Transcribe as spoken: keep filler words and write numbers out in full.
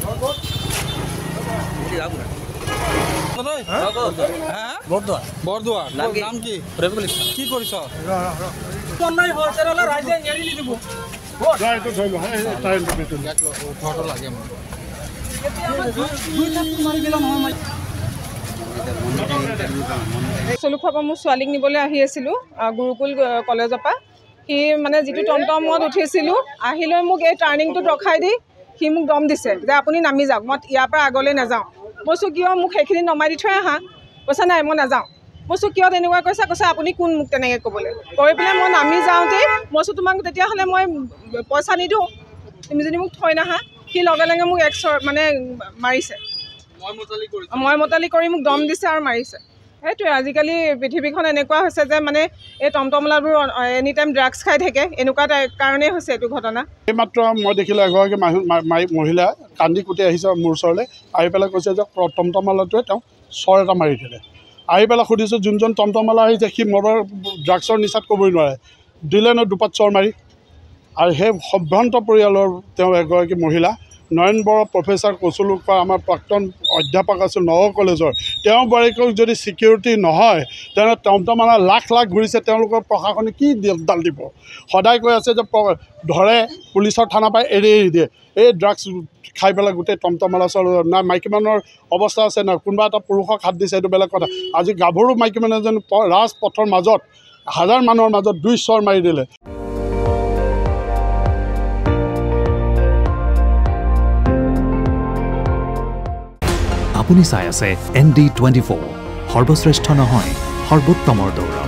বৰদোৱা বৰদোৱা নাম কি কি কৰিছ চলুখোৱাৰ পৰা মোৰ ছোৱালীক নিবলৈ আহি আছিলোঁ গুৰুকুল কলেজৰ পৰা সি মানে যিটো টমটমত উঠিছিলোঁ আহি লৈ মোক এই টাৰ্ণিংটোত ৰখাই দি সি মোক দম দিছে যে আপুনি নামি যাওক মই ইয়াৰ পৰা আগলৈ নাযাওঁ কৈছোঁ কিয় মোক সেইখিনি নমাই দি থৈ আহা কৈছে নাই মই নাযাওঁ কৈছোঁ কিয় তেনেকুৱা কৈছে কৈছে আপুনি কোন মোক তেনেকৈ ক'বলৈ কৈ পেলাই মই নামি যাওঁতেই কৈছোঁ তোমাক তেতিয়াহ'লে মই পইচা নিদিওঁ তুমি যদি মোক থৈ নাহা সি লগে লগে মোক এক মানে মাৰিছে মই মতালি কৰি মোক দম দিছে আৰু মাৰিছে সেইটোৱে আজিকালি পৃথিৱীখন এনেকুৱা হৈছে যে মানে এই টমটমলাবোৰ এনি টাইম ড্ৰাগছ খাই থাকে এনেকুৱা কাৰণেই হৈছে এইটো ঘটনা এইমাত্ৰ মই দেখিলোঁ এগৰাকী মহিলা কান্দি কুটি আহিছে মোৰ ওচৰলৈ আহি পেলাই কৈছে যে টমটমলাটোৱে তেওঁ চৰ এটা মাৰি দিলে আহি পেলাই সুধিছোঁ যোনজন টমটমলা আহিছে সি মদৰ ড্ৰাগছৰ নিচাত ক'বই নোৱাৰে দিলে ন দুপাত চৰ মাৰি আৰু সেই সম্ভ্ৰান্ত পৰিয়ালৰ তেওঁ এগৰাকী মহিলা নয়ন বৰা প্ৰফেচাৰ কচুলুকা আমাৰ প্ৰাক্তন অধ্যাপক আছিল নগৰ কলেজৰ তেওঁ বোৱাৰীকক যদি ছিকিউৰিটি নহয় তেনে টমটমলা লাখ লাখ ঘূৰিছে তেওঁলোকৰ প্ৰশাসনে কি দাল দিব সদায় কৈ আছে যে ধৰে পুলিচৰ থানা পাই এৰি এৰি দিয়ে এই ড্ৰাগছ খাই পেলাই গোটেই টমটমলা চল না মাইকী মানুহৰ অৱস্থা আছে না কোনোবা এটা পুৰুষক হাত দিছে এইটো বেলেগ কথা আজি গাভৰু মাইকী মানুহ এজনী ৰাজপথৰ মাজত হাজাৰ মানুহৰ মাজত দুই চৰ মাৰি দিলে আপুনি চাই আছে এন ডি টুৱেণ্টি ফ'ৰ সৰ্বশ্ৰেষ্ঠ নহয় সৰ্বোত্তমৰ দৌৰ